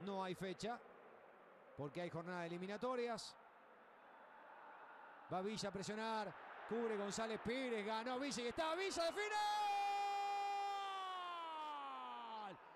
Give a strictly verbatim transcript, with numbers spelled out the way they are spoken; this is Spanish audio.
No hay fecha, porque hay jornada de eliminatorias. Va Villa a presionar, cubre González Pires, ganó Villa y está Villa, define.